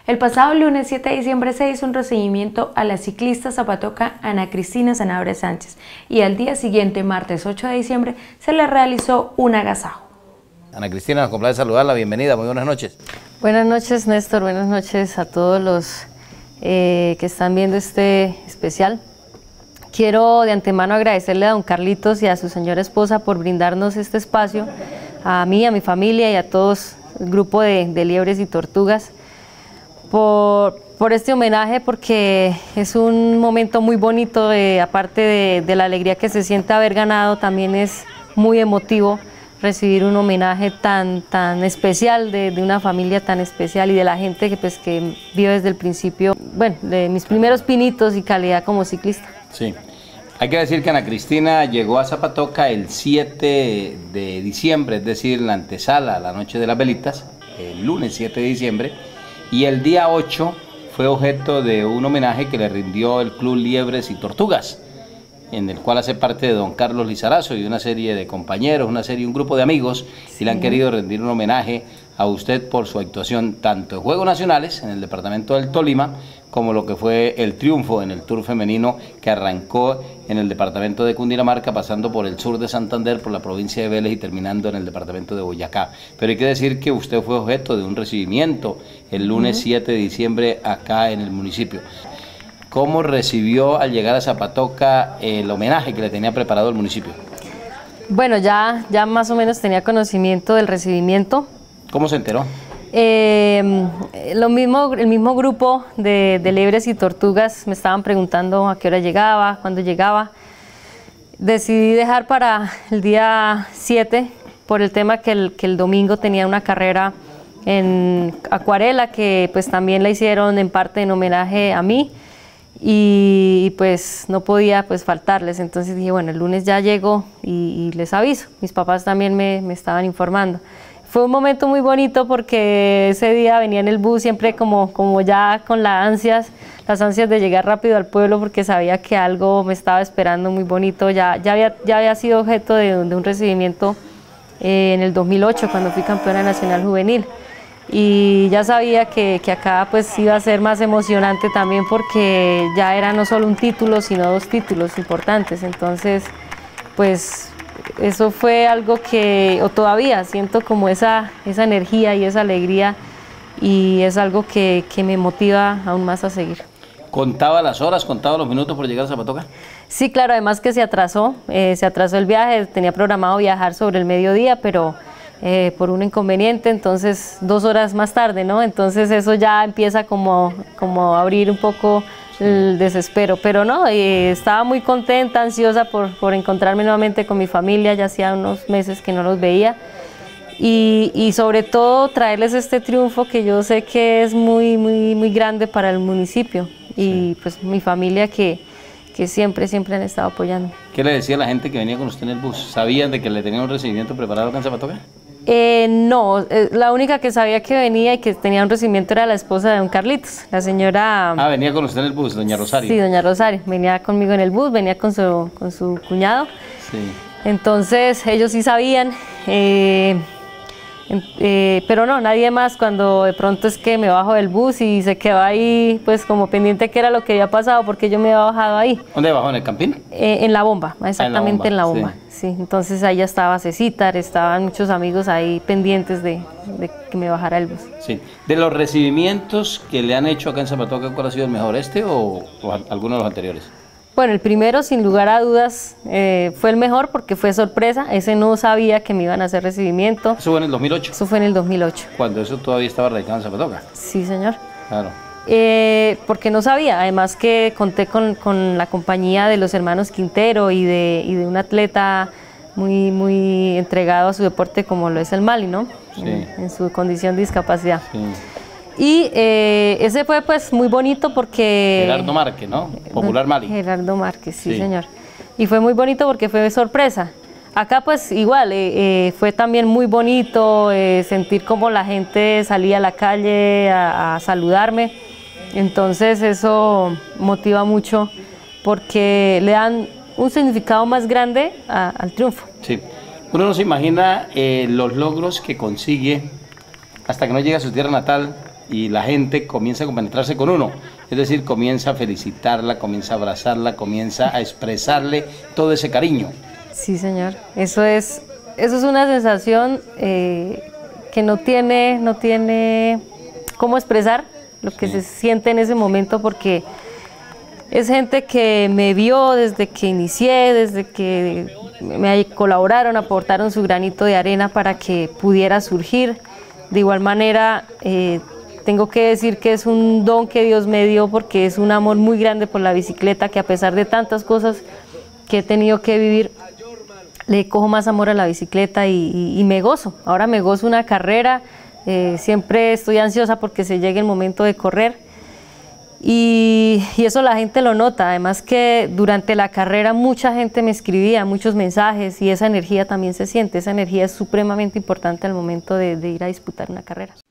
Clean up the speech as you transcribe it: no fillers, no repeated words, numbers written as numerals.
El pasado lunes 7 de diciembre se hizo un recibimiento a la ciclista zapatoca Ana Cristina Sanabria Sánchez y al día siguiente, martes 8 de diciembre, se le realizó un agasajo. Ana Cristina, nos complace saludarla, bienvenida, muy buenas noches. Buenas noches, Néstor, buenas noches a todos los que están viendo este especial. Quiero de antemano agradecerle a don Carlitos y a su señora esposa por brindarnos este espacio, a mí, a mi familia y a todos el grupo de liebres y tortugas, por este homenaje, porque es un momento muy bonito, aparte de la alegría que se siente haber ganado, también es muy emotivo recibir un homenaje tan especial de una familia tan especial y de la gente que vio desde el principio, bueno, de mis primeros pinitos y calidad como ciclista. Sí, hay que decir que Ana Cristina llegó a Zapatoca el 7 de diciembre, es decir, la antesala, la noche de las velitas, el lunes 7 de diciembre, y el día 8 fue objeto de un homenaje que le rindió el Club Liebres y Tortugas, en el cual hace parte de don Carlos Lizarazo y una serie de compañeros, un grupo de amigos, sí. Y le han querido rendir un homenaje a usted por su actuación tanto en Juegos Nacionales, en el departamento del Tolima, como lo que fue el triunfo en el Tour femenino que arrancó en el departamento de Cundinamarca, pasando por el sur de Santander, por la provincia de Vélez y terminando en el departamento de Boyacá. Pero hay que decir que usted fue objeto de un recibimiento el lunes 7 de diciembre acá en el municipio. ¿Cómo recibió al llegar a Zapatoca el homenaje que le tenía preparado el municipio? Bueno, ya más o menos tenía conocimiento del recibimiento. ¿Cómo se enteró? El mismo grupo de liebres y tortugas me estaban preguntando a qué hora llegaba, cuándo llegaba. Decidí dejar para el día 7 por el tema que el domingo tenía una carrera en acuarela que pues también la hicieron en parte en homenaje a mí y pues no podía pues faltarles. Entonces dije, bueno, el lunes ya llego y les aviso. Mis papás también me estaban informando. Fue un momento muy bonito porque ese día venía en el bus siempre como ya con las ansias de llegar rápido al pueblo porque sabía que algo me estaba esperando muy bonito. Ya había sido objeto de un recibimiento en el 2008 cuando fui campeona nacional juvenil y ya sabía que acá pues iba a ser más emocionante también porque ya era no solo un título sino dos títulos importantes. Entonces pues eso fue algo que, o todavía siento como esa energía y esa alegría y es algo que me motiva aún más a seguir. ¿Contaba las horas, contaba los minutos por llegar a Zapatoca? Sí, claro, además que se atrasó el viaje, tenía programado viajar sobre el mediodía, pero por un inconveniente, entonces 2 horas más tarde, ¿no? Entonces eso ya empieza como a abrir un poco el desespero, pero no, estaba muy contenta, ansiosa por encontrarme nuevamente con mi familia, ya hacía unos meses que no los veía y sobre todo traerles este triunfo que yo sé que es muy grande para el municipio y pues mi familia que siempre han estado apoyando. ¿Qué le decía a la gente que venía con usted en el bus? ¿Sabían de que le tenían un recibimiento preparado acá en Zapatoca? No, la única que sabía que venía y que tenía un recibimiento era la esposa de don Carlitos, la señora... Ah, venía con usted en el bus, doña Rosario. Sí, doña Rosario, venía conmigo en el bus, venía con su cuñado. Sí. Entonces ellos sí sabían, pero no, nadie más. Cuando de pronto es que me bajo del bus y se quedó ahí pues como pendiente que era lo que había pasado porque yo me había bajado ahí. ¿Dónde bajó? ¿En el Campín? En la bomba, exactamente en la bomba. Sí, entonces ahí ya estaba Cecitar, estaban muchos amigos ahí pendientes de que me bajara el bus. Sí. De los recibimientos que le han hecho acá en Zapatoca, ¿cuál ha sido el mejor, o alguno de los anteriores? Bueno, el primero, sin lugar a dudas, fue el mejor porque fue sorpresa. Ese no sabía que me iban a hacer recibimiento. ¿Eso fue en el 2008? Eso fue en el 2008. ¿Cuando eso todavía estaba radicado en Zapatoca? Sí, señor. Claro. Porque no sabía, además que conté con la compañía de los hermanos Quintero y de un atleta muy entregado a su deporte como lo es el Mali, ¿no? Sí. En su condición de discapacidad. Sí. Y ese fue pues muy bonito porque... Gerardo Márquez, ¿no? Popular Mali. Gerardo Márquez, sí, señor. Y fue muy bonito porque fue sorpresa. Acá pues igual, fue también muy bonito sentir cómo la gente salía a la calle a saludarme. Entonces eso motiva mucho porque le dan un significado más grande al triunfo. Sí. Uno no se imagina los logros que consigue hasta que no llega a su tierra natal y la gente comienza a compenetrarse con uno, es decir, comienza a felicitarla, comienza a abrazarla, comienza a expresarle todo ese cariño. Sí, señor, eso es una sensación que no tiene cómo expresar lo que se siente en ese momento, porque es gente que me vio desde que inicié, desde que me colaboraron, aportaron su granito de arena para que pudiera surgir. De igual manera, tengo que decir que es un don que Dios me dio, porque es un amor muy grande por la bicicleta, que a pesar de tantas cosas que he tenido que vivir, le cojo más amor a la bicicleta y me gozo. Ahora me gozo una carrera, siempre estoy ansiosa porque se llegue el momento de correr. Y eso la gente lo nota, además que durante la carrera mucha gente me escribía, muchos mensajes, y esa energía también se siente, esa energía es supremamente importante al momento de ir a disputar una carrera.